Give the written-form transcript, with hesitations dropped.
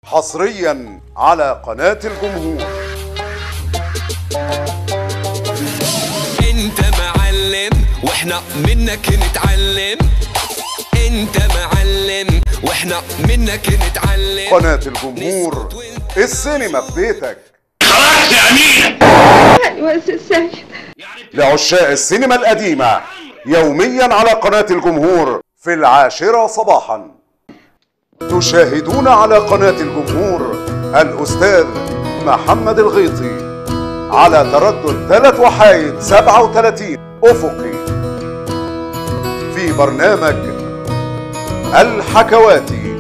حصريا على قناة الجمهور. انت معلم واحنا منك نتعلم، انت معلم واحنا منك نتعلم. قناة الجمهور، السينما في بيتك. خلاص يا أمينة. ايوه يا سي سيد. لعشاق السينما القديمة يوميا على قناة الجمهور في 10 صباحا. تشاهدون على قناة الجمهور الأستاذ محمد الغيطي على تردد 3 وحايد 37 أفقي في برنامج الحكواتي.